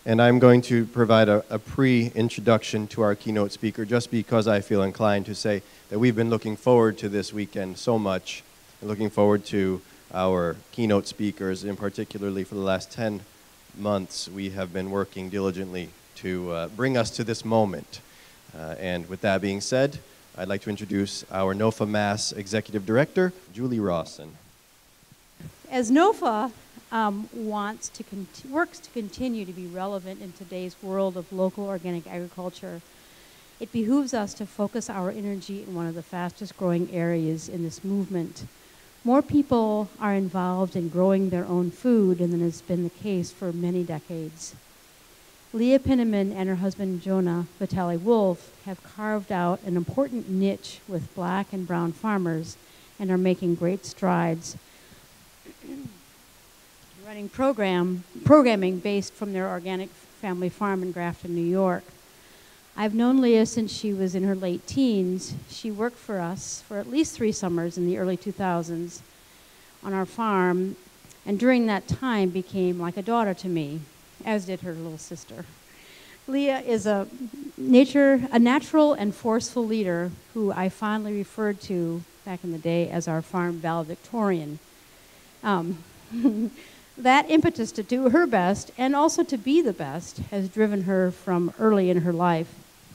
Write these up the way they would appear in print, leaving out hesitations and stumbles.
And I'm going to provide a pre-introduction to our keynote speaker just because I feel inclined to say that we've been looking forward to this weekend so much, and looking forward to our keynote speakers, and particularly for the last 10 months we have been working diligently to bring us to this moment. And with that being said, I'd like to introduce our NOFA Mass Executive Director, Julie Rawson. As NOFA works to continue to be relevant in today's world of local organic agriculture, it behooves us to focus our energy in one of the fastest growing areas in this movement. More people are involved in growing their own food than has been the case for many decades. Leah Penniman and her husband Jonah Vitale-Wolf have carved out an important niche with black and brown farmers and are making great strides running programming based from their organic family farm in Grafton, New York. I've known Leah since she was in her late teens. She worked for us for at least 3 summers in the early 2000s on our farm, and during that time became like a daughter to me, as did her little sister. Leah is a natural and forceful leader who I fondly referred to back in the day as our farm valedictorian. That impetus to do her best and also to be the best has driven her from early in her life.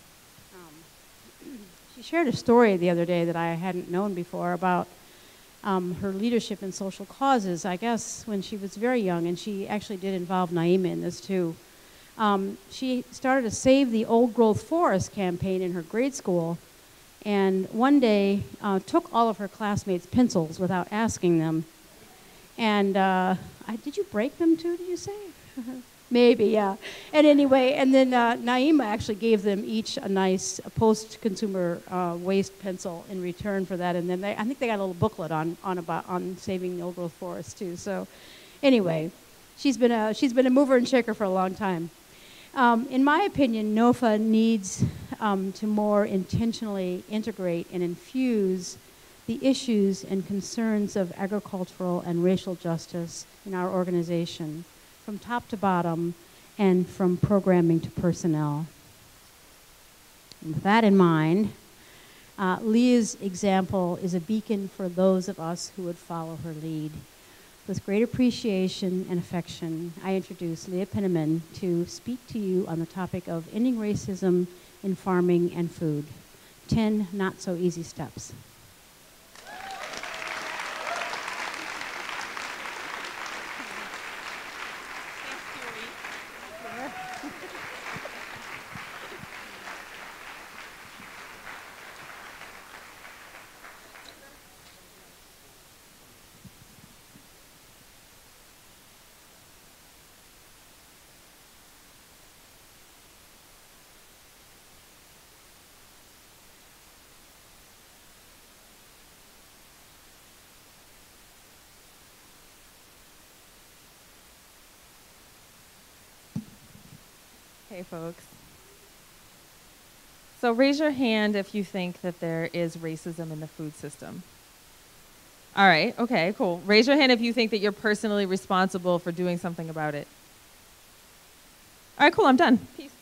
She shared a story the other day that I hadn't known before about her leadership in social causes, I guess, when she was very young, and she actually did involve Naima in this too. She started a Save the Old Growth Forest campaign in her grade school, and one day took all of her classmates' pencils without asking them. And did you break them too, did you say? Maybe, yeah. And anyway, and then Naima actually gave them each a nice post-consumer waste pencil in return for that. And then I think they got a little booklet on saving the old growth forest too. So anyway, she's been a mover and shaker for a long time. In my opinion, NOFA needs to more intentionally integrate and infuse the issues and concerns of agricultural and racial justice in our organization, from top to bottom and from programming to personnel. And with that in mind, Leah's example is a beacon for those of us who would follow her lead. With great appreciation and affection, I introduce Leah Penniman to speak to you on the topic of ending racism in farming and food. 10 not so easy steps. Hey, folks. So raise your hand if you think that there is racism in the food system. All right, okay, cool. Raise your hand if you think that you're personally responsible for doing something about it. All right, cool, I'm done. Peace.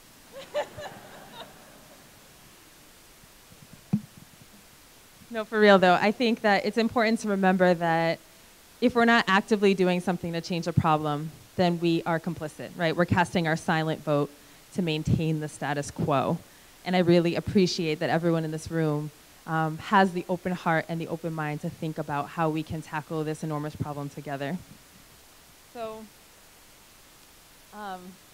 No, for real though, I think that it's important to remember that if we're not actively doing something to change a problem, then we are complicit, right? We're casting our silent vote to maintain the status quo. And I really appreciate that everyone in this room has the open heart and the open mind to think about how we can tackle this enormous problem together. So, there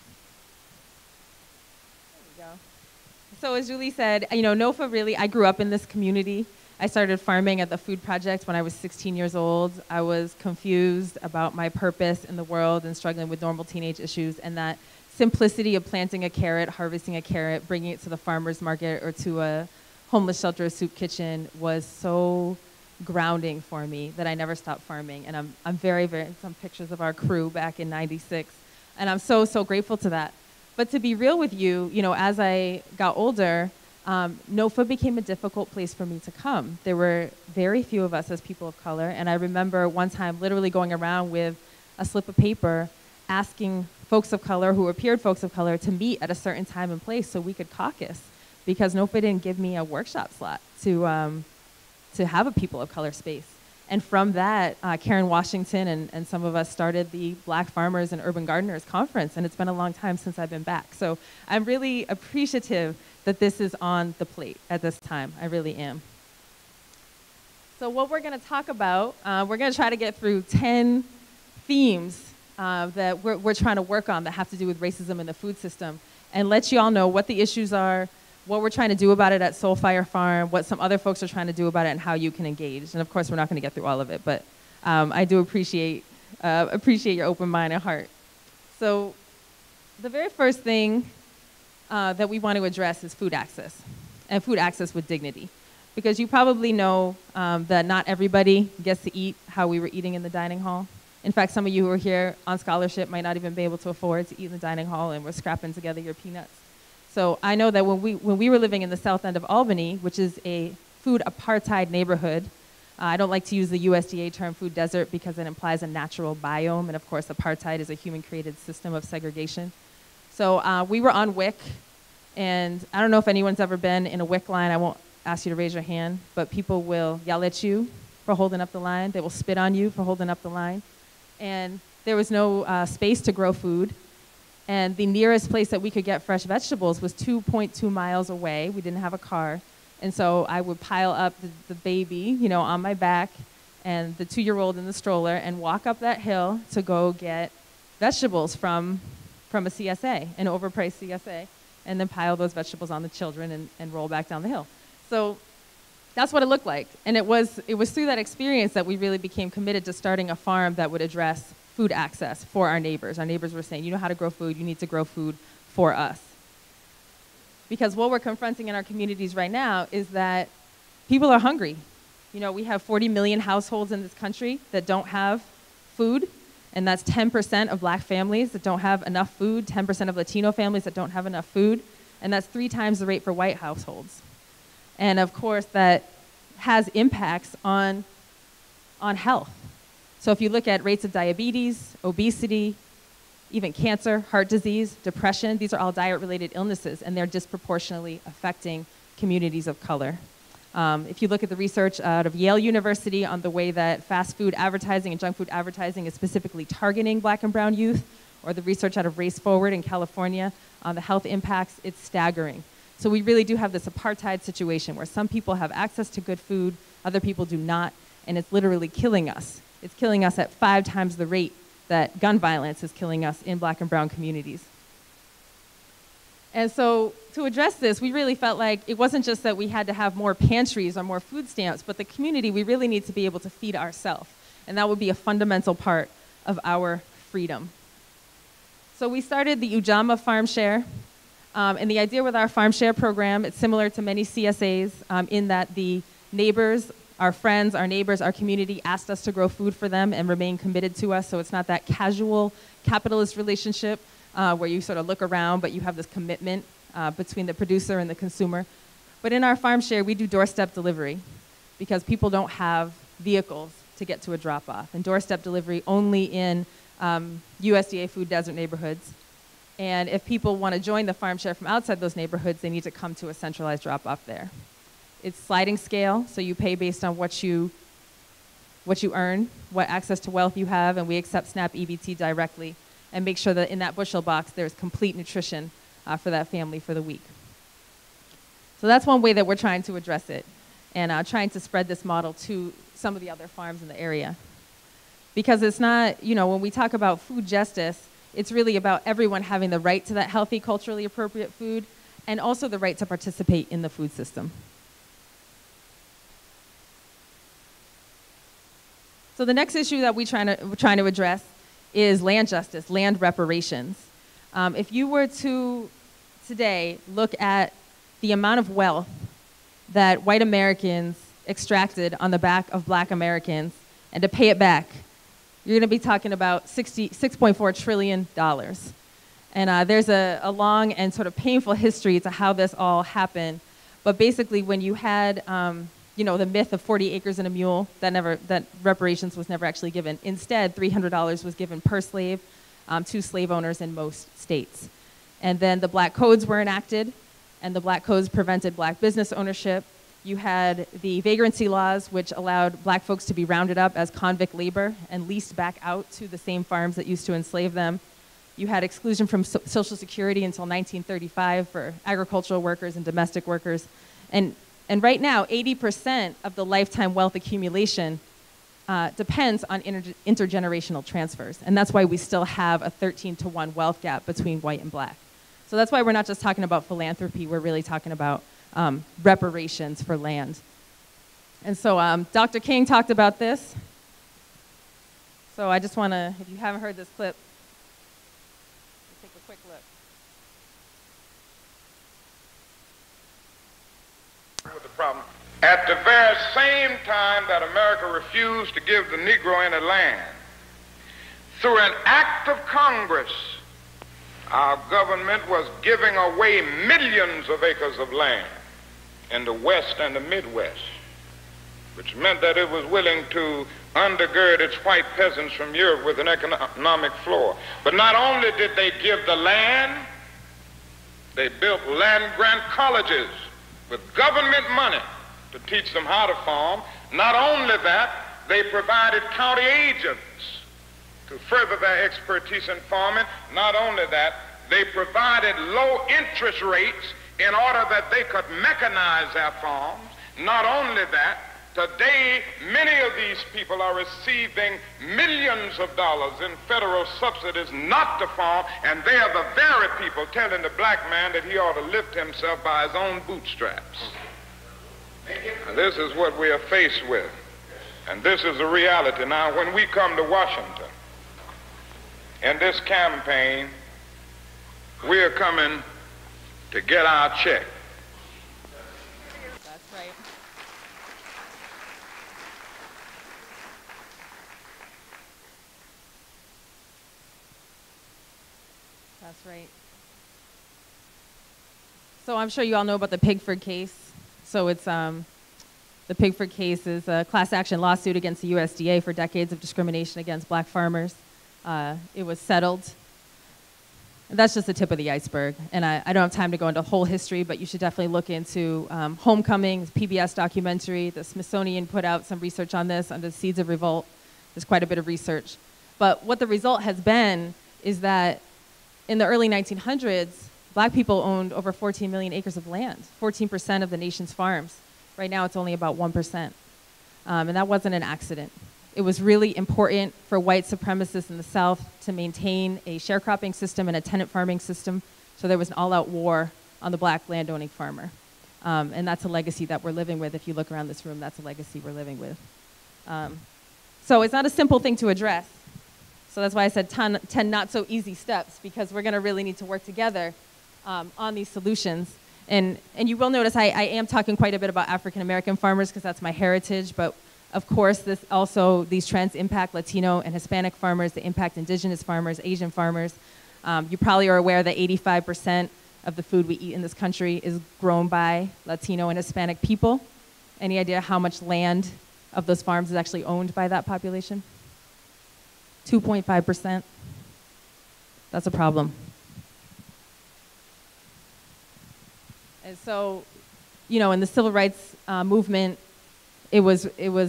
we go. So as Julie said, NOFA really, I grew up in this community. I started farming at the Food Project when I was 16 years old. I was confused about my purpose in the world and struggling with normal teenage issues, and that simplicity of planting a carrot, harvesting a carrot, bringing it to the farmer's market or to a homeless shelter or soup kitchen was so grounding for me that I never stopped farming. And I'm very, some pictures of our crew back in '96, and I'm so, so grateful to that. But to be real with you, as I got older, NOFA became a difficult place for me to come. There were very few of us as people of color, and I remember one time literally going around with a slip of paper asking folks of color who appeared folks of color to meet at a certain time and place so we could caucus, because NOFA didn't give me a workshop slot to have a people of color space. And from that, Karen Washington and some of us started the Black Farmers and Urban Gardeners Conference, and it's been a long time since I've been back. So I'm really appreciative that this is on the plate at this time. I really am. So what we're going to talk about, we're going to try to get through 10 themes that we're trying to work on that have to do with racism in the food system, and let you all know what the issues are, what we're trying to do about it at Soulfire Farm, what some other folks are trying to do about it, and how you can engage. And of course, we're not going to get through all of it, but I do appreciate your open mind and heart. So the very first thing that we want to address is food access, and food access with dignity. Because you probably know that not everybody gets to eat how we were eating in the dining hall. In fact, some of you who are here on scholarship might not even be able to afford to eat in the dining hall, and we're scrapping together your peanuts. So I know that when we were living in the south end of Albany, which is a food apartheid neighborhood, I don't like to use the USDA term food desert because it implies a natural biome, and of course apartheid is a human-created system of segregation. So we were on WIC, and I don't know if anyone's ever been in a WIC line. I won't ask you to raise your hand, but people will yell at you for holding up the line. They will spit on you for holding up the line. And there was no space to grow food. And the nearest place that we could get fresh vegetables was 2.2 miles away. We didn't have a car. And so I would pile up the baby, on my back, and the 2-year-old in the stroller, and walk up that hill to go get vegetables from a CSA, an overpriced CSA, and then pile those vegetables on the children and roll back down the hill. So that's what it looked like. And it was through that experience that we really became committed to starting a farm that would address food access for our neighbors. Our neighbors were saying, you know how to grow food, you need to grow food for us. Because what we're confronting in our communities right now is that people are hungry. We have 40 million households in this country that don't have food, and that's 10% of Black families that don't have enough food, 10% of Latino families that don't have enough food, and that's 3 times the rate for white households. And of course, that has impacts on health. So if you look at rates of diabetes, obesity, even cancer, heart disease, depression, these are all diet-related illnesses, and they're disproportionately affecting communities of color. If you look at the research out of Yale University on the way that fast food advertising and junk food advertising is specifically targeting Black and brown youth, or the research out of Race Forward in California on the health impacts, it's staggering. So we really do have this apartheid situation where some people have access to good food, other people do not, and it's literally killing us. It's killing us at 5 times the rate that gun violence is killing us in Black and brown communities. And so to address this, we really felt like it wasn't just that we had to have more pantries or more food stamps, but the community, we really need to be able to feed ourselves. And that would be a fundamental part of our freedom. So we started the Ujamaa Farm Share. And the idea with our Farm Share program, it's similar to many CSAs in that the neighbors, our friends, our neighbors, our community asked us to grow food for them and remain committed to us. So it's not that casual capitalist relationship where you sort of look around, but you have this commitment between the producer and the consumer. But in our Farm Share, we do doorstep delivery because people don't have vehicles to get to a drop-off. And doorstep delivery only in USDA food desert neighborhoods. And if people want to join the Farm Share from outside those neighborhoods, they need to come to a centralized drop-off there. It's sliding scale, so you pay based on what you earn, what access to wealth you have, and we accept SNAP EBT directly and make sure that in that bushel box there's complete nutrition for that family for the week. So that's one way that we're trying to address it, and trying to spread this model to some of the other farms in the area. Because it's not, when we talk about food justice, it's really about everyone having the right to that healthy, culturally appropriate food, and also the right to participate in the food system. So the next issue that we're trying to address is land justice, land reparations. If you were to today look at the amount of wealth that white Americans extracted on the back of Black Americans and to pay it back, you're going to be talking about $6.4 trillion. And there's a long and sort of painful history to how this all happened. But basically, when you had the myth of 40 acres and a mule, that reparations was never actually given. Instead, $300 was given per slave to slave owners in most states. And then the black codes were enacted, and the black codes prevented black business ownership. You had the vagrancy laws, which allowed black folks to be rounded up as convict labor and leased back out to the same farms that used to enslave them. You had exclusion from Social Security until 1935 for agricultural workers and domestic workers. And right now, 80% of the lifetime wealth accumulation depends on intergenerational transfers. And that's why we still have a 13-to-1 wealth gap between white and black. So that's why we're not just talking about philanthropy, we're really talking about reparations for land. And so Dr. King talked about this. So I just want to, if you haven't heard this clip, take a quick look. With the problem. At the very same time that America refused to give the Negro any land, through an act of Congress, our government was giving away millions of acres of land in the West and the Midwest, which meant that it was willing to undergird its white peasants from Europe with an economic floor. But not only did they give the land, they built land-grant colleges with government money to teach them how to farm. Not only that, they provided county agents to further their expertise in farming. Not only that, they provided low interest rates in order that they could mechanize their farms. Not only that, today many of these people are receiving millions of dollars in federal subsidies not to farm, and they are the very people telling the black man that he ought to lift himself by his own bootstraps. And this is what we are faced with, and this is the reality. Now, when we come to Washington in this campaign, we are coming to get our check. That's right. That's right. So I'm sure you all know about the Pigford case. So it's the Pigford case is a class action lawsuit against the USDA for decades of discrimination against black farmers. It was settled. And that's just the tip of the iceberg. And I don't have time to go into whole history, but you should definitely look into Homecoming, PBS documentary. The Smithsonian put out some research on this under the Seeds of Revolt. There's quite a bit of research. But what the result has been is that in the early 1900s, black people owned over 14 million acres of land, 14% of the nation's farms. Right now, it's only about 1%. And that wasn't an accident. It was really important for white supremacists in the South to maintain a sharecropping system and a tenant farming system, so there was an all-out war on the black landowning farmer. And that's a legacy that we're living with. If you look around this room, that's a legacy we're living with. So it's not a simple thing to address. So that's why I said 10 not so easy steps, because we're going to really need to work together on these solutions. And you will notice I am talking quite a bit about African American farmers because that's my heritage, but of course these trends impact Latino and Hispanic farmers, they impact indigenous farmers, Asian farmers. You probably are aware that 85% of the food we eat in this country is grown by Latino and Hispanic people. Any idea how much land of those farms is actually owned by that population? 2.5%. That's a problem. And so, you know, in the civil rights movement, there's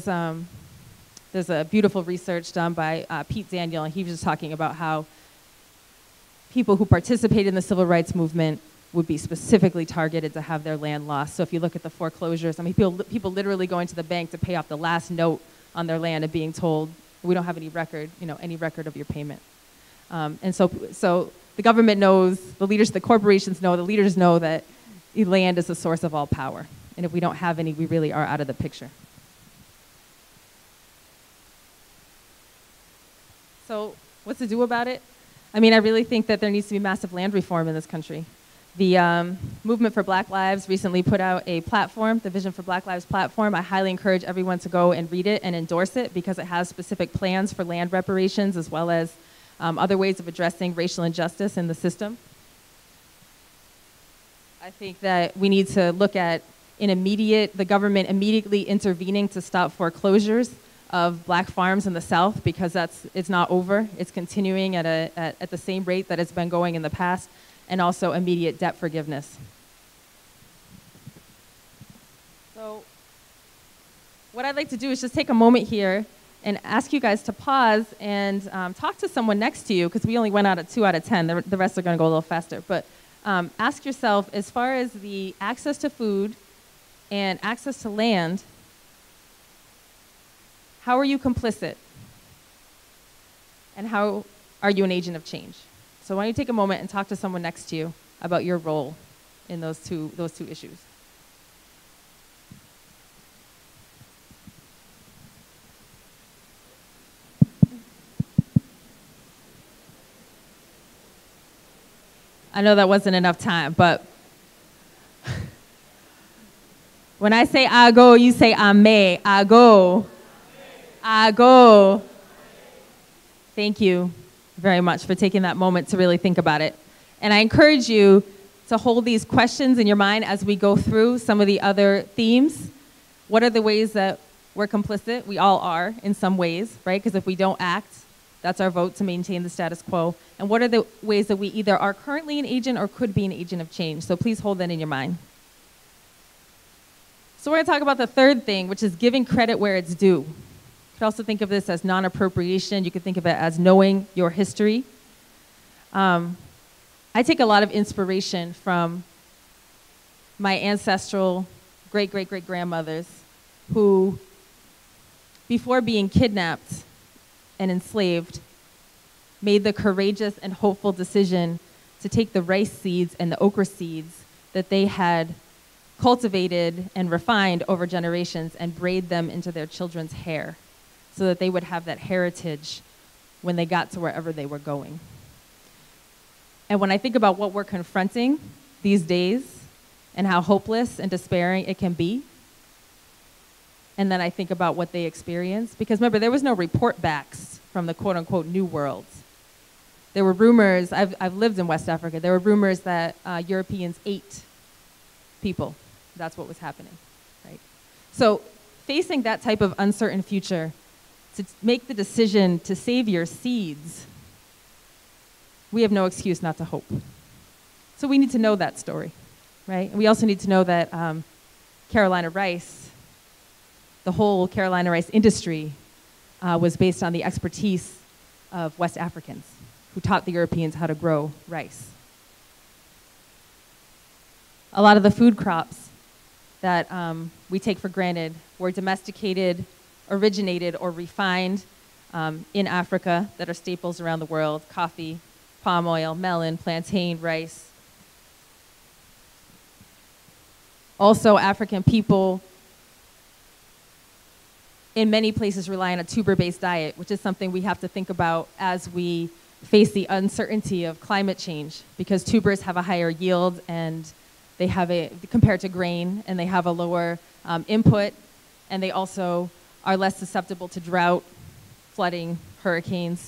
a beautiful research done by Pete Daniel, and he was just talking about how people who participated in the civil rights movement would be specifically targeted to have their land lost. So if you look at the foreclosures, I mean, people literally going to the bank to pay off the last note on their land and being told, we don't have any record, any record of your payment. And so the government knows, the corporations know, the leaders know that land is the source of all power. And if we don't have any, we really are out of the picture. So what's to do about it? I mean, I really think that there needs to be massive land reform in this country. The Movement for Black Lives recently put out a platform, the Vision for Black Lives platform. I highly encourage everyone to go and read it and endorse it because it has specific plans for land reparations as well as other ways of addressing racial injustice in the system. I think that we need to look at the government immediately intervening to stop foreclosures of black farms in the South, because it's not over. It's continuing at the same rate that it's been going in the past, and also immediate debt forgiveness. So what I'd like to do is just take a moment here and ask you guys to pause and talk to someone next to you, because we only went out at 2 out of 10. The rest are going to go a little faster. But ask yourself, as far as the access to food and access to land, how are you complicit? And how are you an agent of change? So why don't you take a moment and talk to someone next to you about your role in those two issues. I know that wasn't enough time, but when I say I go, you say I may. I go. I go. Thank you very much for taking that moment to really think about it. And I encourage you to hold these questions in your mind as we go through some of the other themes. What are the ways that we're complicit? We all are in some ways, right? Because if we don't act, that's our vote to maintain the status quo. And what are the ways that we either are currently an agent or could be an agent of change? So please hold that in your mind. So we're going to talk about the third thing, which is giving credit where it's due. You could also think of this as non-appropriation. You could think of it as knowing your history. I take a lot of inspiration from my ancestral great-great-great-grandmothers who, before being kidnapped and enslaved, made the courageous and hopeful decision to take the rice seeds and the okra seeds that they had cultivated and refined over generations and braid them into their children's hair so that they would have that heritage when they got to wherever they were going. And when I think about what we're confronting these days and how hopeless and despairing it can be, and then I think about what they experienced, because remember, there was no report backs from the quote-unquote New World. There were rumors, I've lived in West Africa, there were rumors that Europeans ate people. That's what was happening, right? So facing that type of uncertain future, to make the decision to save your seeds, we have no excuse not to hope. So we need to know that story, right? And we also need to know that Carolina rice, the whole Carolina rice industry was based on the expertise of West Africans who taught the Europeans how to grow rice. A lot of the food crops that we take for granted were domesticated, originated, or refined in Africa that are staples around the world: coffee, palm oil, melon, plantain, rice. Also, African people in many places rely on a tuber-based diet, which is something we have to think about as we face the uncertainty of climate change, because tubers have a higher yield and they have compared to grain, and they have a lower input, and they also are less susceptible to drought, flooding, hurricanes.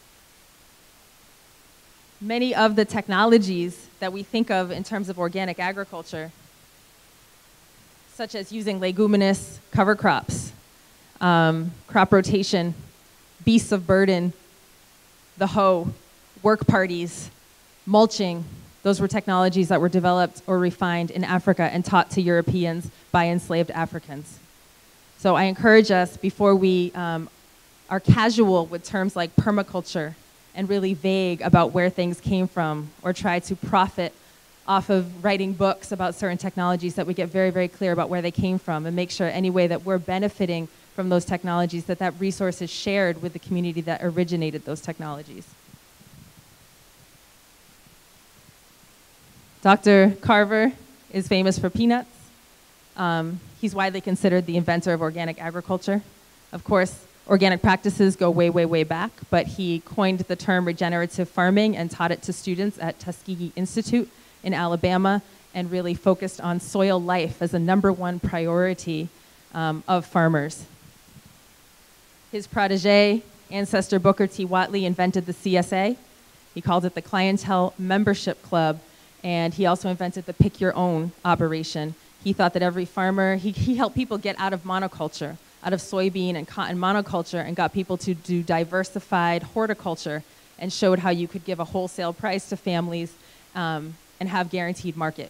Many of the technologies that we think of in terms of organic agriculture, such as using leguminous cover crops, crop rotation, beasts of burden, the hoe, work parties, mulching, those were technologies that were developed or refined in Africa and taught to Europeans by enslaved Africans. So I encourage us, before we are casual with terms like permaculture and really vague about where things came from, or try to profit off of writing books about certain technologies, that we get very, very clear about where they came from and make sure any way that we're benefiting from those technologies, that that resource is shared with the community that originated those technologies. Dr. Carver is famous for peanuts. He's widely considered the inventor of organic agriculture. Of course, organic practices go way, way, way back, but he coined the term regenerative farming and taught it to students at Tuskegee Institute in Alabama, and really focused on soil life as the #1 priority of farmers. His protege, ancestor Booker T. Watley, invented the CSA. He called it the Clientele Membership Club, and he also invented the Pick Your Own operation. He thought that every farmer, he helped people get out of monoculture, out of soybean and cotton monoculture and got people to do diversified horticulture and showed how you could give a wholesale price to families and have guaranteed market.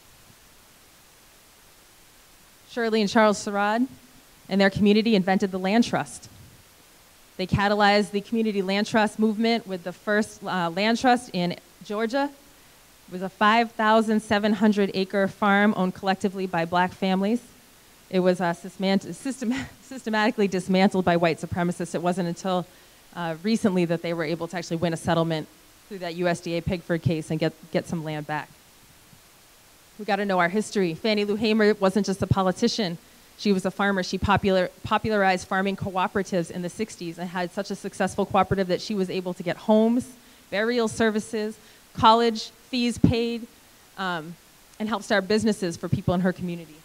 Shirley and Charles Sherrod and their community invented the land trust. They catalyzed the community land trust movement with the first land trust in Georgia. It was a 5,700 acre farm owned collectively by black families. It was systematically dismantled by white supremacists. It wasn't until recently that they were able to actually win a settlement through that USDA Pigford case and get some land back. We got to know our history. Fannie Lou Hamer wasn't just a politician. She was a farmer. She popularized farming cooperatives in the 60s and had such a successful cooperative that she was able to get homes, burial services, college fees paid, and help start businesses for people in her community.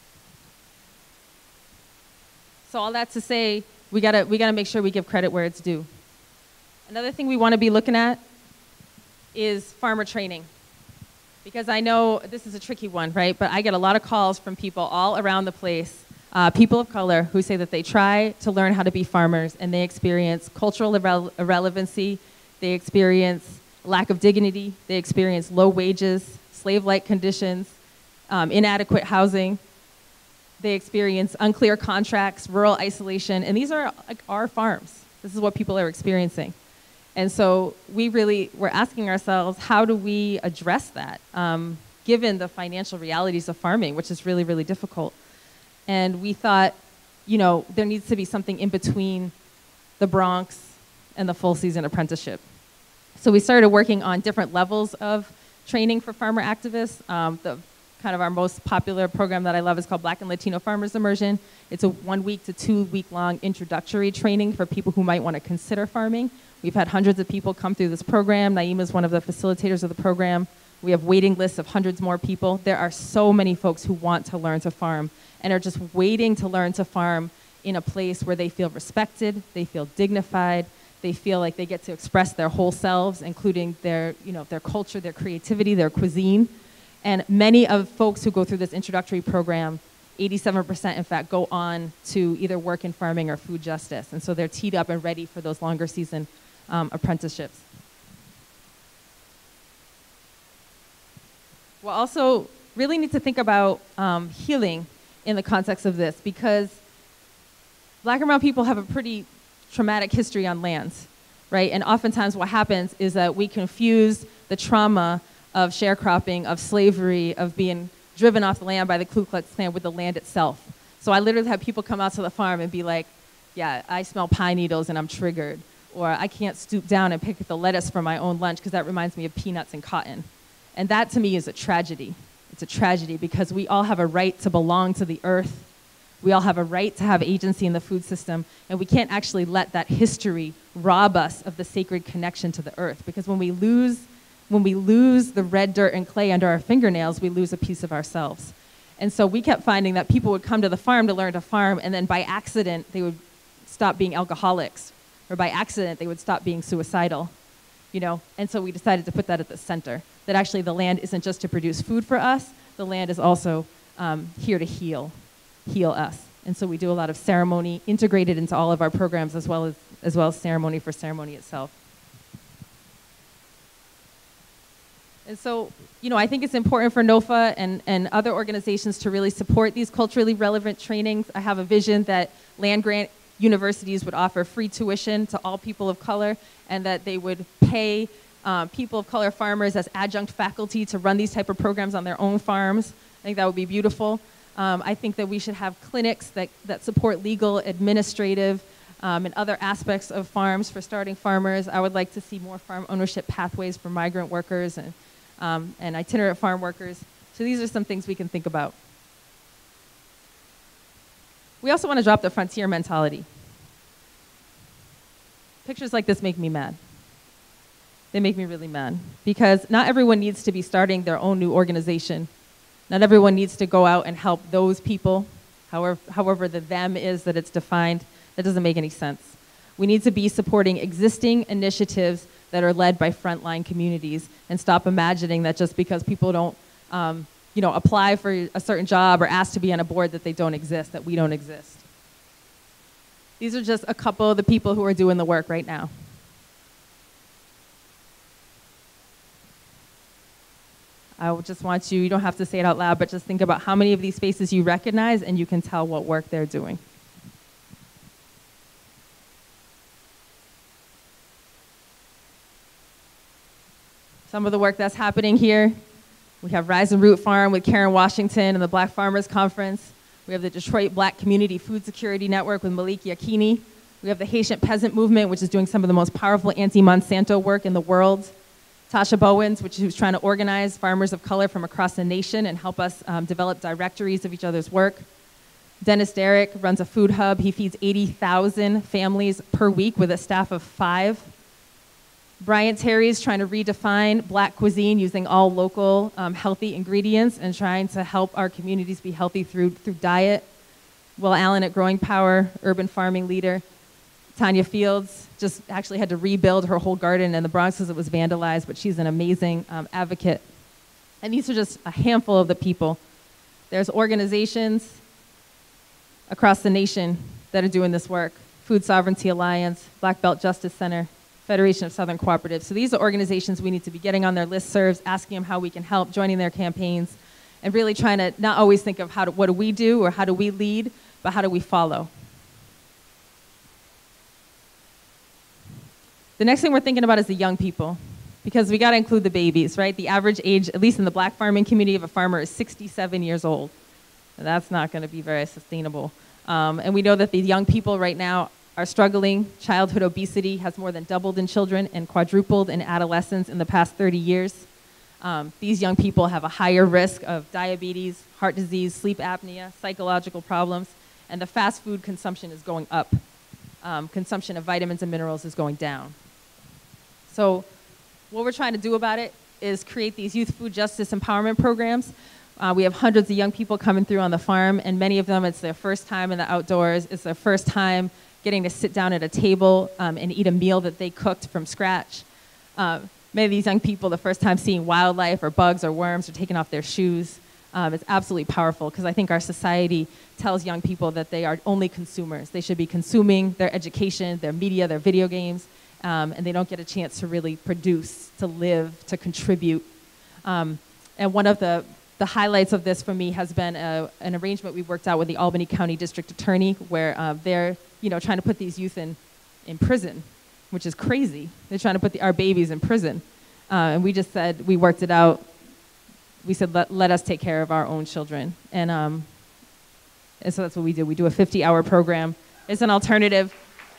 So all that to say, we gotta make sure we give credit where it's due. Another thing we want to be looking at is farmer training. Because I know this is a tricky one, right? But I get a lot of calls from people all around the place, people of color, who say that they try to learn how to be farmers and they experience cultural irrelevancy, they experience lack of dignity, they experience low wages, slave-like conditions, inadequate housing, they experience unclear contracts, rural isolation, and these are like our farms. This is what people are experiencing. And so we're asking ourselves, how do we address that, given the financial realities of farming, which is really, really difficult. And we thought, there needs to be something in between the Bronx and the full season apprenticeship. So we started working on different levels of training for farmer activists. Our most popular program that I love is called Black and Latino Farmers Immersion. It's a 1 week to 2 week long introductory training for people who might want to consider farming. We've had hundreds of people come through this program. Naima is one of the facilitators of the program. We have waiting lists of hundreds more people. There are so many folks who want to learn to farm and are just waiting to learn to farm in a place where they feel respected, they feel dignified, they feel like they get to express their whole selves, including their culture, their creativity, their cuisine. And many of folks who go through this introductory program, 87% in fact, go on to either work in farming or food justice. And so they're teed up and ready for those longer season apprenticeships. We'll also really need to think about healing in the context of this, because Black and brown people have a pretty traumatic history on lands, right? And oftentimes what happens is that we confuse the trauma of sharecropping, of slavery, of being driven off the land by the Ku Klux Klan with the land itself. So I literally have people come out to the farm and be like, yeah, I smell pine needles and I'm triggered. Or I can't stoop down and pick the lettuce for my own lunch because that reminds me of peanuts and cotton. And that to me is a tragedy. It's a tragedy because we all have a right to belong to the earth. We all have a right to have agency in the food system, and we can't actually let that history rob us of the sacred connection to the earth, because when we lose the red dirt and clay under our fingernails, we lose a piece of ourselves. And so we kept finding that people would come to the farm to learn to farm, and then by accident they would stop being alcoholics, or by accident they would stop being suicidal, And so we decided to put that at the center, that actually the land isn't just to produce food for us, the land is also here to heal us. And so we do a lot of ceremony integrated into all of our programs, as well as ceremony for ceremony itself. And so, I think it's important for NOFA and other organizations to really support these culturally relevant trainings. I have a vision that land-grant universities would offer free tuition to all people of color, and that they would pay people of color farmers as adjunct faculty to run these type of programs on their own farms. I think that would be beautiful. I think that we should have clinics that support legal, administrative, and other aspects of farms for starting farmers. I would like to see more farm ownership pathways for migrant workers and itinerant farm workers. So these are some things we can think about. We also want to drop the frontier mentality. Pictures like this make me mad. They make me really mad, because not everyone needs to be starting their own new organization. Not everyone needs to go out and help those people, however the them is that it's defined. That doesn't make any sense. We need to be supporting existing initiatives that are led by frontline communities, and stop imagining that just because people don't apply for a certain job or ask to be on a board that they don't exist, that we don't exist. These are just a couple of the people who are doing the work right now. I just want you don't have to say it out loud, but just think about how many of these faces you recognize and you can tell what work they're doing. Some of the work that's happening here, we have Rise and Root Farm with Karen Washington and the Black Farmers Conference. We have the Detroit Black Community Food Security Network with Malik Yakini. We have the Haitian Peasant Movement, which is doing some of the most powerful anti-Monsanto work in the world. Tasha Bowens, which is trying to organize farmers of color from across the nation and help us develop directories of each other's work. Dennis Derrick runs a food hub. He feeds 80,000 families per week with a staff of 5. Brian Terry's trying to redefine Black cuisine using all local healthy ingredients and trying to help our communities be healthy through diet. Will Allen at Growing Power, urban farming leader. Tanya Fields just actually had to rebuild her whole garden in the Bronx because it was vandalized, but she's an amazing advocate. And these are just a handful of the people. There's organizations across the nation that are doing this work. Food Sovereignty Alliance, Black Belt Justice Center, Federation of Southern Cooperatives. So these are organizations we need to be getting on their listservs, asking them how we can help, joining their campaigns, and really trying to not always think of what do we do or how do we lead, but how do we follow. The next thing we're thinking about is the young people, because we got to include the babies, right? The average age, at least in the Black farming community, of a farmer is 67 years old. And that's not going to be very sustainable. And we know that the young people right now are struggling. Childhood obesity has more than doubled in children and quadrupled in adolescents in the past 30 years. These young people have a higher risk of diabetes, heart disease, sleep apnea, psychological problems, and the fast food consumption is going up. Consumption of vitamins and minerals is going down. So what we're trying to do about it is create these youth food justice empowerment programs. We have hundreds of young people coming through on the farm, and many of them, it's their first time in the outdoors. It's their first time getting to sit down at a table and eat a meal that they cooked from scratch. Many of these young people, the first time seeing wildlife or bugs or worms or taking off their shoes. It's absolutely powerful because I think our society tells young people that they are only consumers. They should be consuming their education, their media, their video games, and they don't get a chance to really produce, to live, to contribute. And one of the highlights of this for me has been an arrangement we worked out with the Albany County District Attorney where they're trying to put these youth in prison, which is crazy. They're trying to put our babies in prison. And we just said, we worked it out. We said, let us take care of our own children. And so that's what we do. We do a 50-hour program. It's an alternative.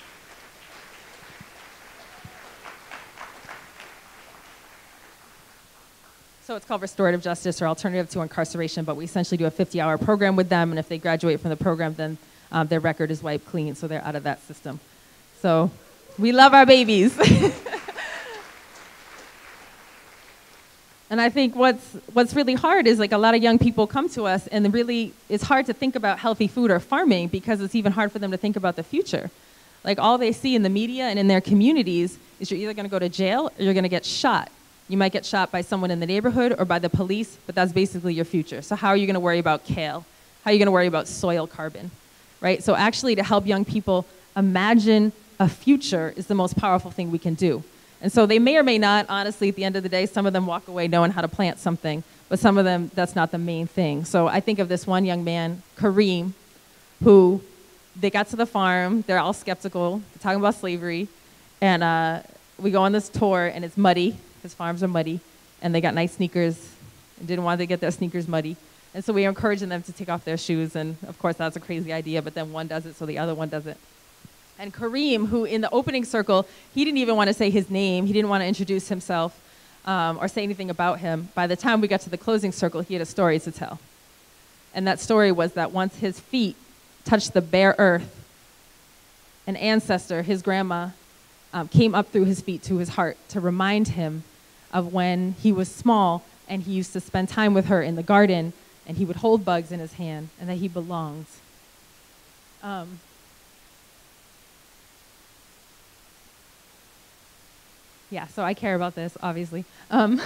So it's called restorative justice or alternative to incarceration, but we essentially do a 50-hour program with them, and if they graduate from the program, then their record is wiped clean, so they're out of that system. So we love our babies. And I think what's really hard is like a lot of young people come to us, and really it's hard to think about healthy food or farming because it's even hard for them to think about the future. Like all they see in the media and in their communities is you're either going to go to jail or you're going to get shot. You might get shot by someone in the neighborhood or by the police, but that's basically your future. So how are you going to worry about kale? How are you going to worry about soil carbon, right? So actually to help young people imagine a future is the most powerful thing we can do. And so they may or may not, honestly, at the end of the day, some of them walk away knowing how to plant something, but some of them, that's not the main thing. So I think of this one young man, Kareem, who they got to the farm, they're all skeptical, they're talking about slavery, and we go on this tour, and it's muddy. His farms are muddy, and they got nice sneakers and didn't want to get their sneakers muddy. And so we are encouraging them to take off their shoes, and of course that's a crazy idea, but then one does it, so the other one doesn't. And Kareem, who in the opening circle, he didn't even want to say his name, he didn't want to introduce himself or say anything about him. By the time we got to the closing circle, he had a story to tell. And that story was that once his feet touched the bare earth, an ancestor, his grandma, came up through his feet to his heart to remind him of when he was small and he used to spend time with her in the garden and he would hold bugs in his hand and that he belonged. Yeah, so I care about this, obviously. So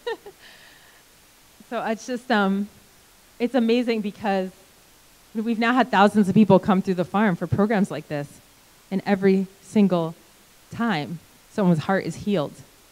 it's just, it's amazing because we've now had thousands of people come through the farm for programs like this. And every single time, someone's heart is healed.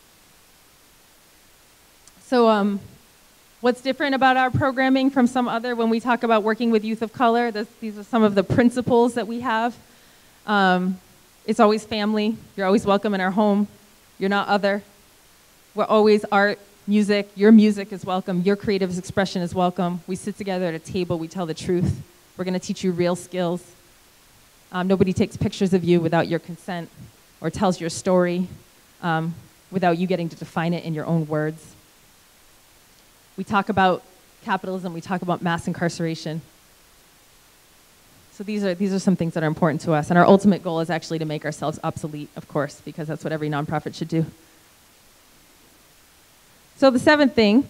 So what's different about our programming from some other, when we talk about working with youth of color, these are some of the principles that we have. It's always family. You're always welcome in our home. You're not other. We're always art, music. Your music is welcome. Your creative expression is welcome. We sit together at a table. We tell the truth. We're going to teach you real skills. Nobody takes pictures of you without your consent or tells your story without you getting to define it in your own words. We talk about capitalism. We talk about mass incarceration. So these are some things that are important to us. And our ultimate goal is actually to make ourselves obsolete, of course, because that's what every nonprofit should do. So the seventh thing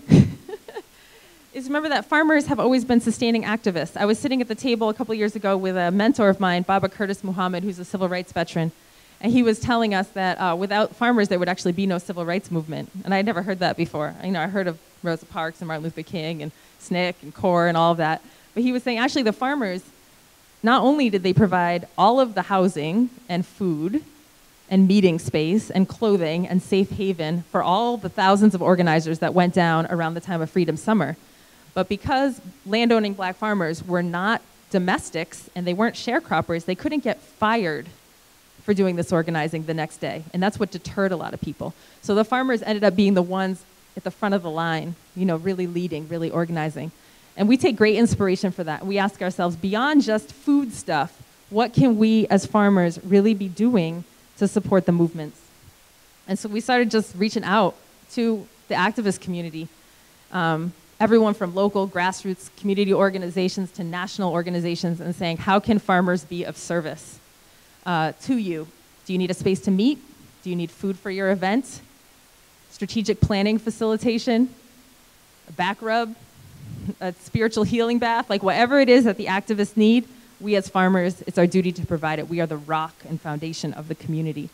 is, remember that farmers have always been sustaining activists. I was sitting at the table a couple years ago with a mentor of mine, Baba Curtis Muhammad, who's a civil rights veteran. And he was telling us that without farmers, there would actually be no civil rights movement. And I had never heard that before. I heard of Rosa Parks and Martin Luther King and SNCC and CORE and all of that. But he was saying, actually, the farmers, not only did they provide all of the housing and food and meeting space and clothing and safe haven for all the thousands of organizers that went down around the time of Freedom Summer, but because landowning black farmers were not domestics and they weren't sharecroppers, they couldn't get fired for doing this organizing the next day. And that's what deterred a lot of people. So the farmers ended up being the ones at the front of the line, really leading, really organizing. And we take great inspiration for that. We ask ourselves, beyond just food stuff, what can we as farmers really be doing to support the movements? And so we started just reaching out to the activist community, everyone from local grassroots community organizations to national organizations, and saying, how can farmers be of service to you? Do you need a space to meet? Do you need food for your event? Strategic planning facilitation? A back rub? A spiritual healing bath? Like whatever it is that the activists need, we as farmers, it's our duty to provide it. We are the rock and foundation of the community.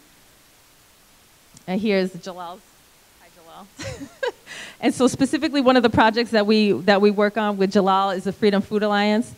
And here's Jalal's. Hi, Jalal. And so specifically one of the projects that we work on with Jalal is the Freedom Food Alliance.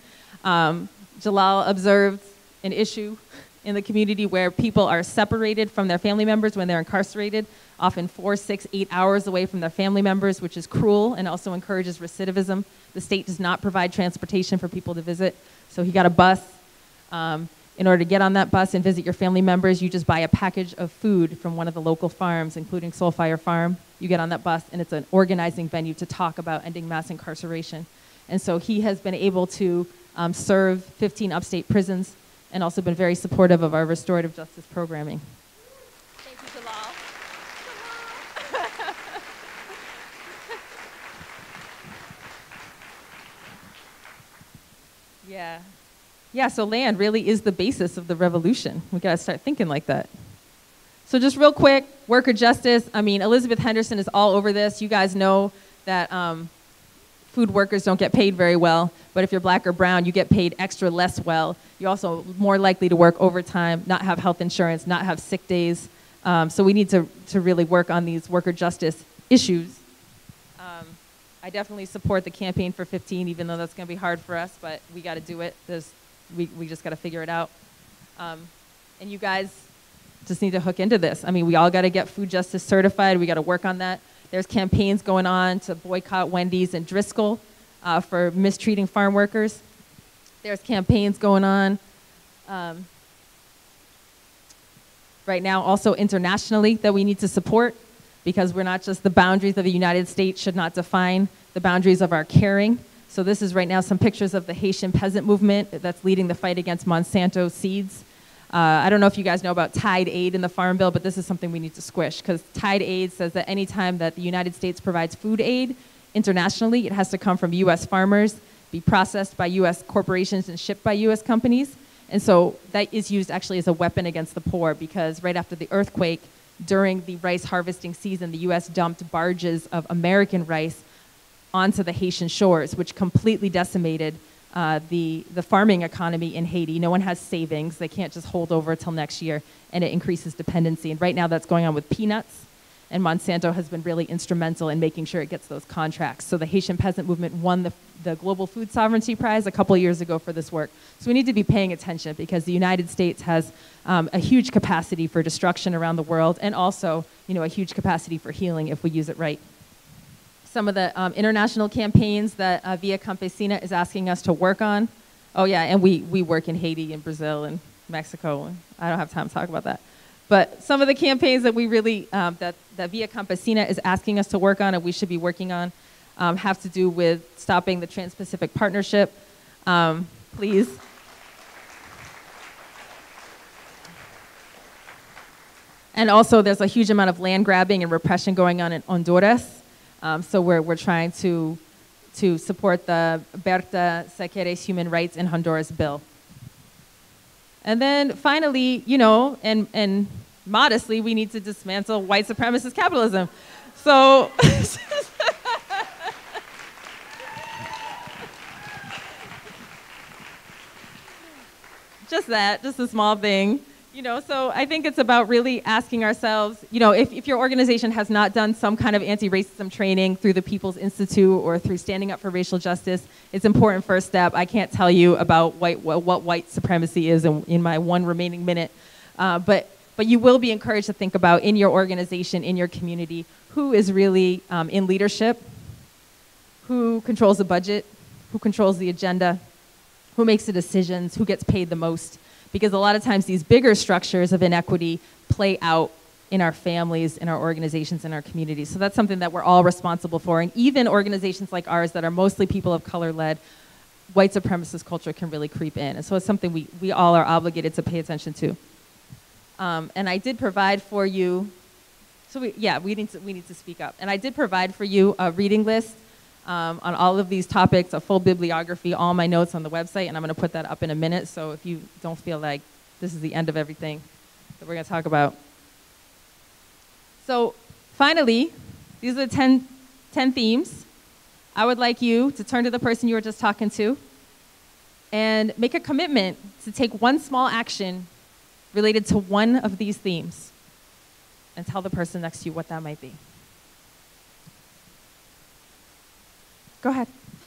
Jalal observed an issue in the community where people are separated from their family members when they're incarcerated, often 4, 6, 8 hours away from their family members, which is cruel and also encourages recidivism. The state does not provide transportation for people to visit. So he got a bus. In order to get on that bus and visit your family members, you just buy a package of food from one of the local farms, including Soulfire Farm. You get on that bus, and it's an organizing venue to talk about ending mass incarceration. And so he has been able to serve 15 upstate prisons and also been very supportive of our restorative justice programming. Thank you, Jalal. Yeah, so land really is the basis of the revolution. We gotta start thinking like that. So just real quick, worker justice. Elizabeth Henderson is all over this. You guys know that food workers don't get paid very well, but if you're black or brown, you get paid extra less well. You're also more likely to work overtime, not have health insurance, not have sick days. So we need to really work on these worker justice issues. I definitely support the campaign for 15, even though that's gonna be hard for us, but we gotta do it. We just gotta figure it out. And you guys just need to hook into this. We all gotta get food justice certified. We gotta work on that. There's campaigns going on to boycott Wendy's and Driscoll for mistreating farm workers. There's campaigns going on right now also internationally that we need to support, because we're not just, the boundaries of the United States should not define the boundaries of our caring. So this is right now some pictures of the Haitian peasant movement that's leading the fight against Monsanto seeds. I don't know if you guys know about Tide Aid in the Farm Bill, but this is something we need to squish, because Tide Aid says that any time that the United States provides food aid internationally, it has to come from U.S. farmers, be processed by U.S. corporations, and shipped by U.S. companies. And so that is used actually as a weapon against the poor, because right after the earthquake, during the rice harvesting season, the U.S. dumped barges of American rice onto the Haitian shores, which completely decimated the farming economy in Haiti. No one has savings. They can't just hold over till next year, and it increases dependency. And right now that's going on with peanuts. And Monsanto has been really instrumental in making sure it gets those contracts. So the Haitian peasant movement won the Global Food Sovereignty Prize a couple years ago for this work. So we need to be paying attention because the United States has a huge capacity for destruction around the world and also, a huge capacity for healing if we use it right. Some of the international campaigns that Via Campesina is asking us to work on. Oh yeah, and we work in Haiti and Brazil and Mexico. And I don't have time to talk about that. But some of the campaigns that we really, that Via Campesina is asking us to work on and we should be working on have to do with stopping the Trans-Pacific Partnership, please. And also there's a huge amount of land grabbing and repression going on in Honduras. So we're trying to support the Berta Sequeres Human Rights in Honduras bill. And then finally, and modestly, we need to dismantle white supremacist capitalism. So, just a small thing. So I think it's about really asking ourselves, if your organization has not done some kind of anti-racism training through the People's Institute or through Standing Up for Racial Justice, it's an important first step. I can't tell you about what white supremacy is in my one remaining minute, but you will be encouraged to think about in your organization, in your community, who is really in leadership, who controls the budget, who controls the agenda, who makes the decisions, who gets paid the most. Because a lot of times these bigger structures of inequity play out in our families, in our organizations, in our communities. So that's something that we're all responsible for. And even organizations like ours that are mostly people of color led, white supremacist culture can really creep in. And so it's something we all are obligated to pay attention to. And I did provide for you, so we need to speak up. And I did provide for you a reading list on all of these topics, a full bibliography, all my notes on the website, and I'm going to put that up in a minute, so if you don't feel like this is the end of everything that we're going to talk about. So finally, these are the 10 themes. I would like you to turn to the person you were just talking to and make a commitment to take one small action related to one of these themes and tell the person next to you what that might be. Go ahead.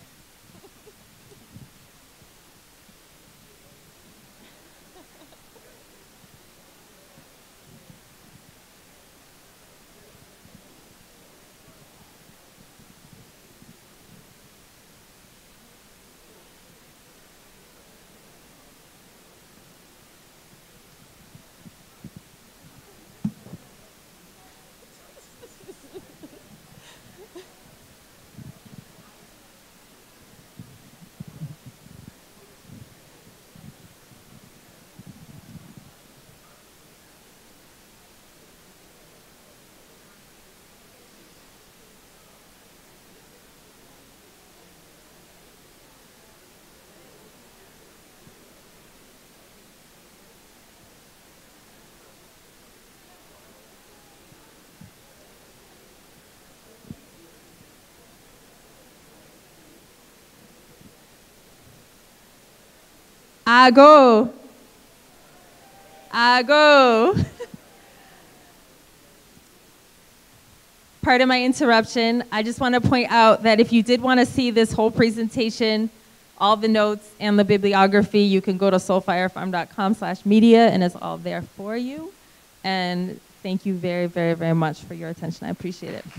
I go. Pardon my interruption. I just want to point out that if you did want to see this whole presentation, all the notes and the bibliography, you can go to soulfirefarm.com/media and it's all there for you. And thank you very, very, very much for your attention. I appreciate it.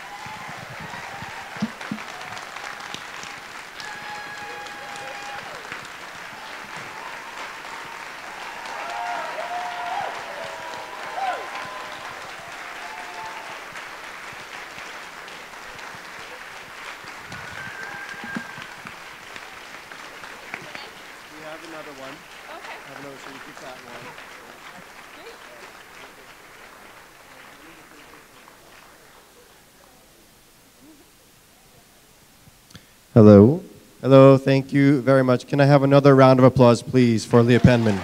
Hello. Hello, thank you very much. Can I have another round of applause, please, for Leah Penniman?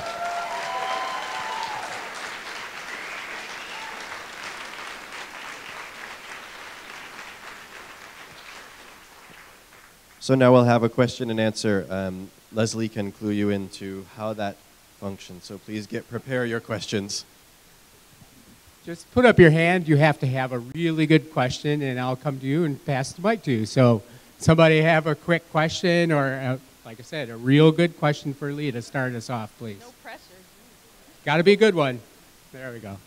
So now we'll have a question and answer. Leslie can clue you into how that functions, so please prepare your questions. just put up your hand. You have to have a really good question, and I'll come to you and pass the mic to you. So somebody have a quick question or, like I said, a real good question for Leah to start us off, please. No pressure. Got to be a good one. There we go.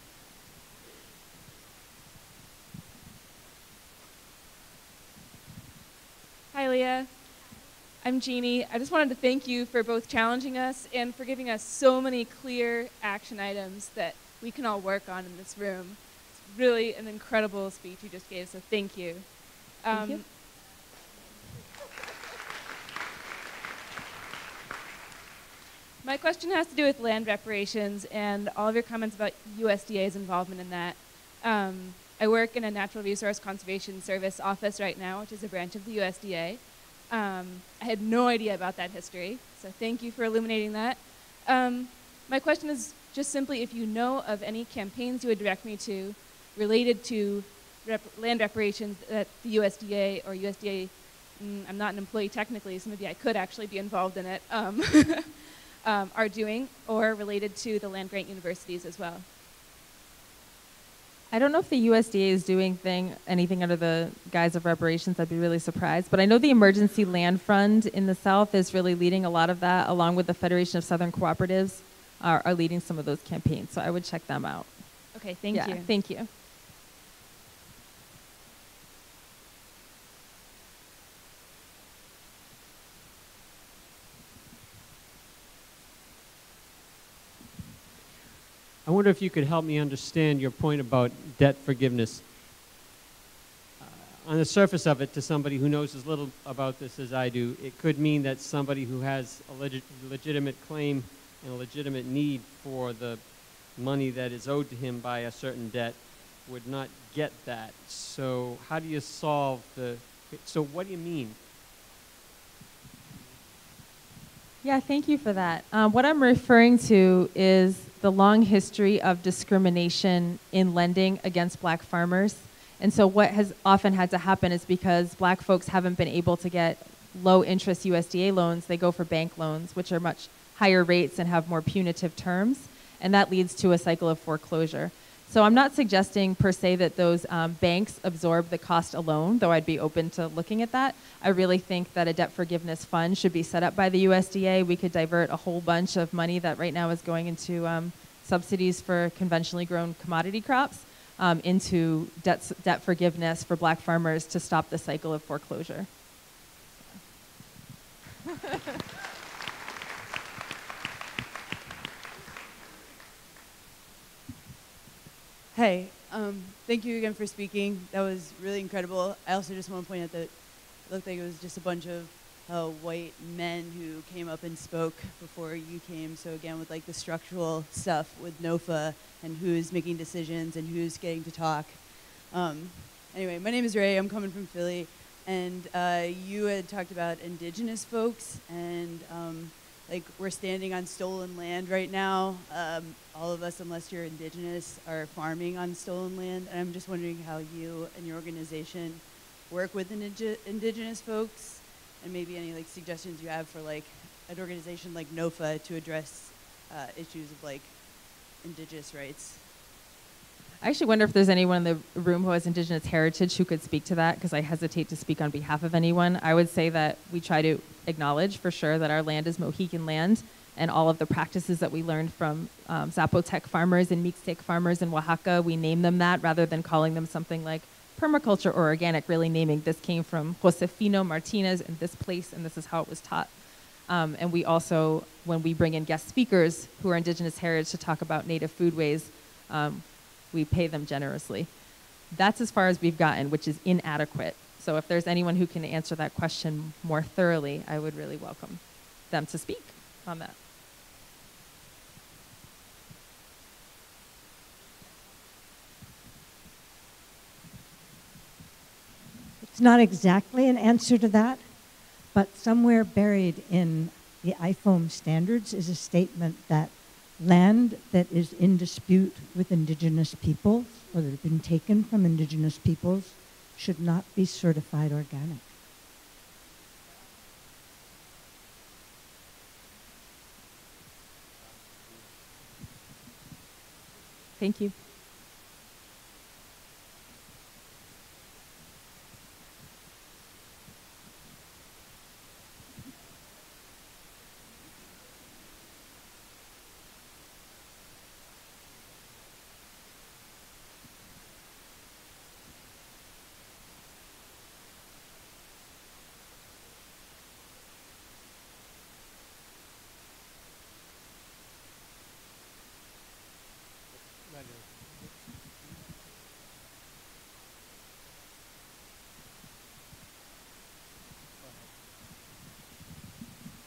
Hi, Leah. I'm Jeannie. I just wanted to thank you for both challenging us and for giving us so many clear action items that we can all work on in this room. It's really an incredible speech you just gave, so thank you. Thank you. My question has to do with land reparations and all of your comments about USDA's involvement in that. I work in a Natural Resource Conservation Service office right now, which is a branch of the USDA. I had no idea about that history, so thank you for illuminating that. My question is just simply if you know of any campaigns you would direct me to related to land reparations that the USDA or USDA, I'm not an employee technically, so maybe I could actually be involved in it, are doing, or related to the land-grant universities as well. I don't know if the USDA is doing anything under the guise of reparations. I'd be really surprised. But I know the Emergency Land Fund in the South is really leading a lot of that, along with the Federation of Southern Cooperatives are leading some of those campaigns. So I would check them out. Okay, thank you. Thank you. I wonder if you could help me understand your point about debt forgiveness. On the surface of it, to somebody who knows as little about this as I do, it could mean that somebody who has a legitimate claim and a legitimate need for the money that is owed to him by a certain debt would not get that. So how do you solve so what do you mean? Yeah, thank you for that. What I'm referring to is the long history of discrimination in lending against black farmers. And so what has often had to happen is because black folks haven't been able to get low interest USDA loans, they go for bank loans, which are much higher rates and have more punitive terms. And that leads to a cycle of foreclosure. So I'm not suggesting per se that those banks absorb the cost alone, though I'd be open to looking at that. I really think that a debt forgiveness fund should be set up by the USDA. We could divert a whole bunch of money that right now is going into subsidies for conventionally grown commodity crops into debt forgiveness for black farmers to stop the cycle of foreclosure. Hey, thank you again for speaking. That was really incredible. I also just want to point out that it looked like it was just a bunch of white men who came up and spoke before you came. So again, with like the structural stuff with NOFA and who's making decisions and who's getting to talk. Anyway, my name is Ray. I'm coming from Philly. And you had talked about indigenous folks and like we're standing on stolen land right now. All of us, unless you're indigenous, are farming on stolen land. And I'm just wondering how you and your organization work with indigenous folks, and maybe any like suggestions you have for like an organization like NOFA to address issues of like indigenous rights. I actually wonder if there's anyone in the room who has indigenous heritage who could speak to that, because I hesitate to speak on behalf of anyone. I would say that we try to acknowledge for sure that our land is Mohican land, and all of the practices that we learned from Zapotec farmers and Mixtec farmers in Oaxaca, we name them that rather than calling them something like permaculture or organic, really naming this came from Josefino Martinez in this place, and this is how it was taught. And we also, when we bring in guest speakers who are indigenous heritage to talk about native foodways, we pay them generously. That's as far as we've gotten, which is inadequate. So if there's anyone who can answer that question more thoroughly, I would really welcome them to speak on that. It's not exactly an answer to that, but somewhere buried in the IFOAM standards is a statement that land that is in dispute with indigenous peoples or that has been taken from indigenous peoples should not be certified organic. Thank you.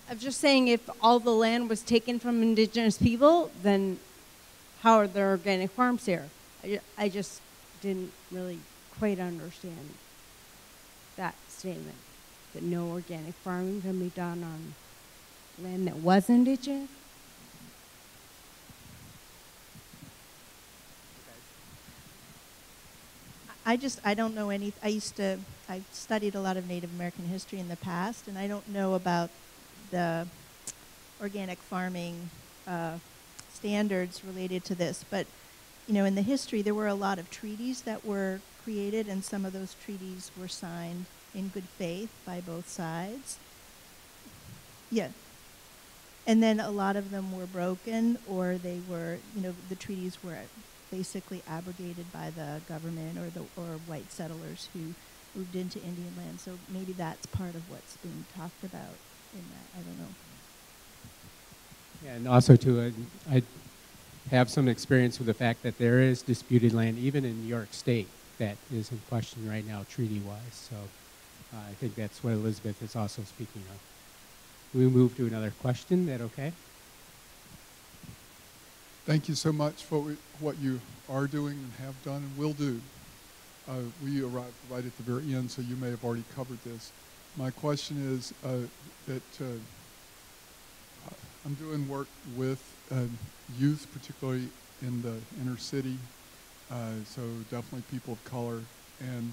I'm just saying, if all the land was taken from indigenous people, then how are there organic farms here? I just didn't really quite understand that statement, that no organic farming can be done on land that was indigenous. I don't know any, I studied a lot of Native American history in the past, and I don't know about the organic farming standards related to this. But, you know, in the history, there were a lot of treaties that were created, and some of those treaties were signed in good faith by both sides. Yeah. And then a lot of them were broken, or they were, you know, the treaties were basically abrogated by the government or white settlers who moved into Indian land. So maybe that's part of what's being talked about in that. I don't know. Yeah, and also too, I have some experience with the fact that there is disputed land even in New York State that is in question right now, treaty-wise. So I think that's what Elizabeth is also speaking of. We move to another question. Is that okay? Thank you so much for what you are doing and have done and will do. We arrived right at the very end, so you may have already covered this. My question is that I'm doing work with youth, particularly in the inner city, so definitely people of color. And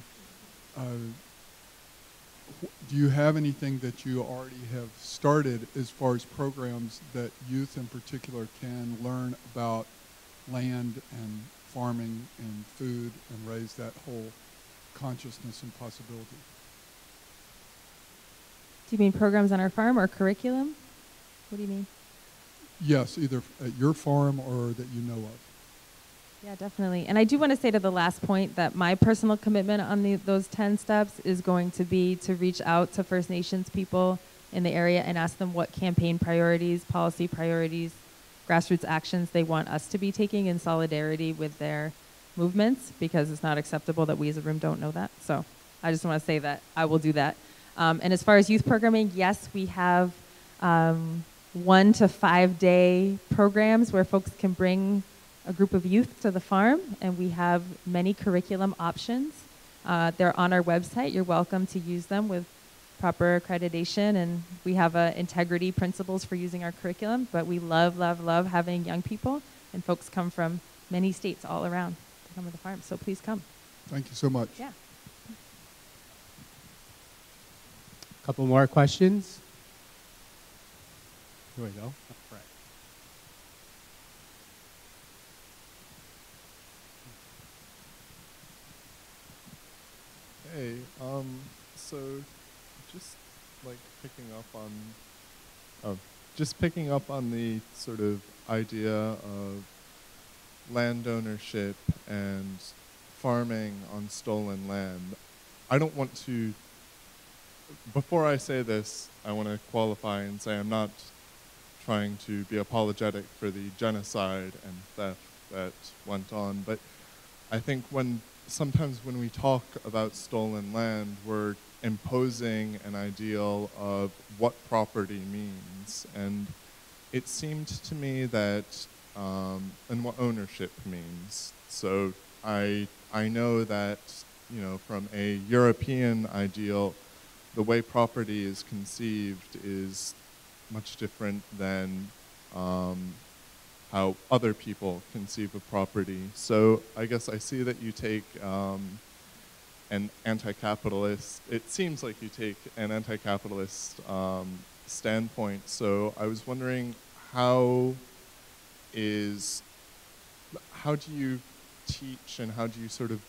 do you have anything that you already have started as far as programs that youth in particular can learn about land and farming and food and raise that whole consciousness and possibility? Do you mean programs on our farm or curriculum? What do you mean? Yes, either at your farm or that you know of. Yeah, definitely. And I do want to say to the last point that my personal commitment on those 10 steps is going to be to reach out to First Nations people in the area and ask them what campaign priorities, policy priorities, grassroots actions they want us to be taking in solidarity with their movements, because it's not acceptable that we as a room don't know that. So I just want to say that I will do that. And as far as youth programming, yes, we have 1 to 5 day programs where folks can bring a group of youth to the farm, and we have many curriculum options. They're on our website. You're welcome to use them with proper accreditation, and we have integrity principles for using our curriculum, but we love, love, love having young people, and folks come from many states all around to come to the farm, so please come. Thank you so much. Yeah. A couple more questions. Here we go. Right. Hey, so just like picking up on the sort of idea of land ownership and farming on stolen land. I don't want to, before I say this, I want to qualify and say I'm not trying to be apologetic for the genocide and theft that went on, but I think sometimes when we talk about stolen land, we're imposing an ideal of what property means. And it seemed to me that, and what ownership means. So I know that, you know, from a European ideal, the way property is conceived is much different than how other people conceive of property. So I guess I see that you take an anti-capitalist, it seems like you take an anti-capitalist standpoint. So I was wondering, how do you teach and how do you sort of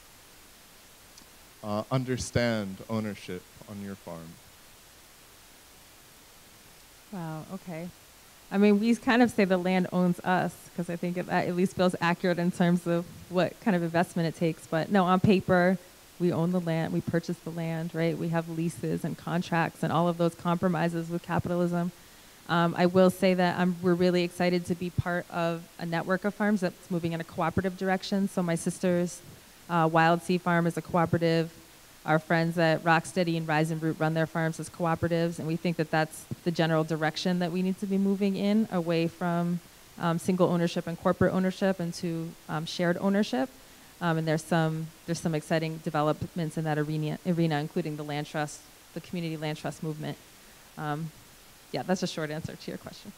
understand ownership on your farm? Wow, okay. I mean, we kind of say the land owns us, because I think that at least feels accurate in terms of what kind of investment it takes. But no, on paper, we own the land, we purchase the land, right? We have leases and contracts and all of those compromises with capitalism. I will say that we're really excited to be part of a network of farms that's moving in a cooperative direction. So my sister's Wild Sea Farm is a cooperative. Our friends at Rocksteady and Rise and Root run their farms as cooperatives, and we think that that's the general direction that we need to be moving in, away from single ownership and corporate ownership into shared ownership. And there's some exciting developments in that arena, including the land trust, the community land trust movement. Yeah, that's a short answer to your question.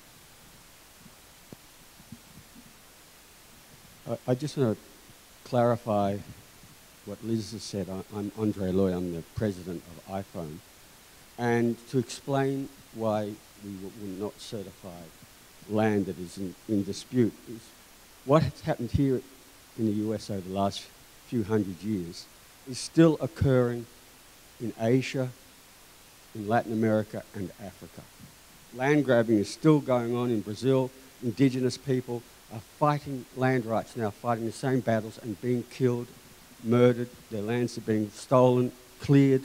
I just want to clarify what Liz has said. I'm Andre Loy, I'm the president of iPhone. And to explain why we will not certify land that is in dispute is what has happened here in the US over the last few hundred years is still occurring in Asia, in Latin America, and Africa. Land grabbing is still going on in Brazil. Indigenous people are fighting land rights now, fighting the same battles and being killed, murdered. Their lands are being stolen, cleared,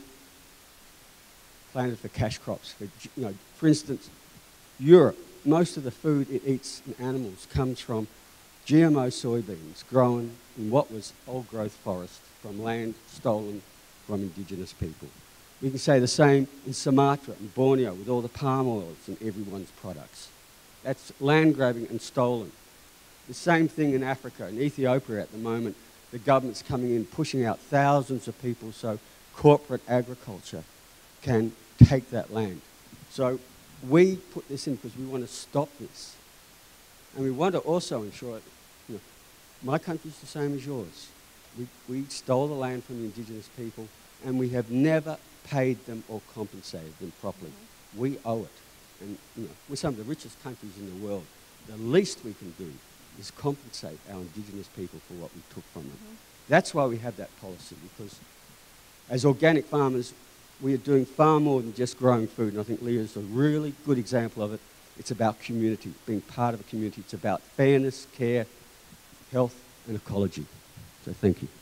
planted for cash crops. For instance, Europe, most of the food it eats in animals comes from GMO soybeans grown in what was old-growth forest from land stolen from indigenous people. We can say the same in Sumatra and Borneo with all the palm oils in everyone's products. That's land grabbing and stolen. The same thing in Africa. In Ethiopia at the moment, the government's coming in, pushing out thousands of people so corporate agriculture can take that land. So we put this in because we want to stop this. And we want to also ensure, my country's the same as yours. We stole the land from the indigenous people and we have never paid them or compensated them properly. We owe it. And we're some of the richest countries in the world. The least we can do is compensate our indigenous people for what we took from them. That's why we have that policy, because as organic farmers, we are doing far more than just growing food. And I think Leah is a really good example of it. It's about community, being part of a community. It's about fairness, care, health, and ecology. So thank you.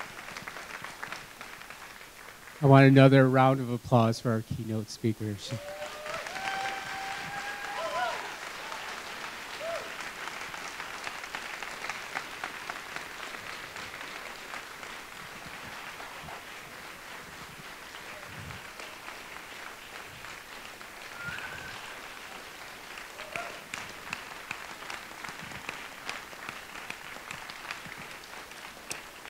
I want another round of applause for our keynote speakers.